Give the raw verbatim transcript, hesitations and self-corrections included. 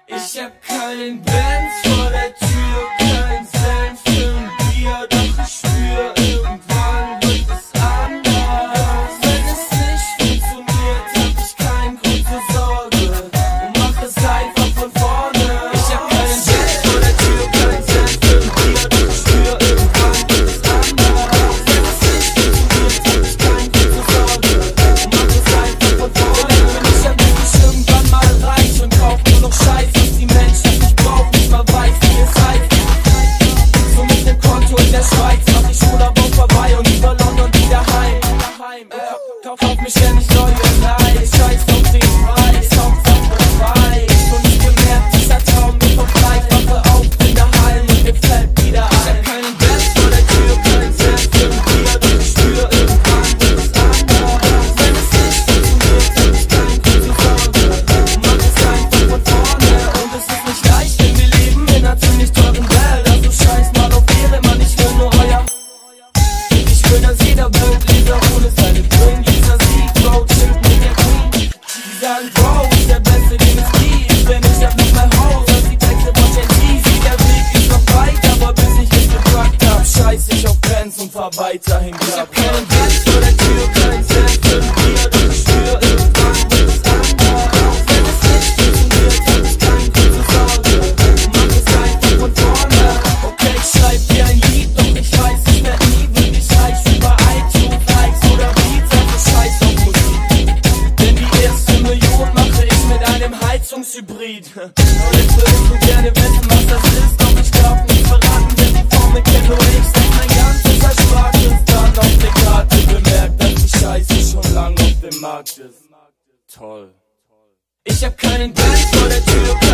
Ich hab keinen Benz vor der Tür, kein Cent für ein Bier, doch ich spür, irgendwann wird es anders. Wenn es nicht funktioniert, hab ich keinen Grund zur Sorge und mach es einfach von vorne. Ich hab keinen Benz vor der Tür, kein Cent für ein Bier, doch ich spür, irgendwann wird es anders. Wenn es nicht funktioniert, hab ich keinen Grund zur Sorge und mach es einfach von vorne. Bin ich ja wirklich irgendwann mal reich und kauf nur noch Scheiß, was die Menschen nicht brauchen, nicht mal weiß, wie es heißt. So mit dem Konto in der Schweiz mach ich Urlaub auf Hawaii und über London wieder heim. Kauf, kauf mich ja nicht neue Leih, scheiß auf den Preis, Hauptsache frei. Und nicht gemerkt, dieser Traum wird vorbei, wache auf in der Heim und mir fällt wieder ein. Ich hab keinen Benz vor der Tür, kein Cent für ein Bier, doch ich spür, irgendwann wird es anders. Wenn es nicht funktioniert, hab ich keinen Grund zur Sorge und mach es einfach von vorne. Und es ist nicht leicht, denn wir leben in einer ziemlich teuren Welt. Also scheiß mal auf Ehre, Mann, ich will nur euer. Ich will, dass jeder Bildleser ohne seine Brillen, dieser Sieg, Bro, chillt mit der Queen. Die sagen, Bro, ist der Beste, den es gibt, denn ich hab nicht mehr Haus, als die Texte von Gen Z. Der Weg ist noch weit, aber bis ich es gepackt hab, scheiß ich auf Fans und fahr weiterhin Gab. Ich hab keinen Benz vor der Tür, kein Cent für ein Bier, doch ich spür, irgendwann wird es anders. Wenn es nicht funktioniert, hab ich keinen Grund zur Sorge und mach es einfach von vorne. Okay, ich schreib dir ein Lied, doch ich weiß, ich werd nie wirklich reich über iTunes, Likes oder Beats, also scheiß auf Musik. Denn die erste Million mache ich mit einem Heizungshybrid. Und jetzt würde ich nur gerne wissen, was das ist, doch ich darf nicht verraten, denn die Formel kenn nur ich. Seit mein ganzes Erspartes dann auf der Karte bemerkt, dass die Scheiße schon lang auf dem Markt ist. Toll. Ich hab keinen Benz vor der Tür.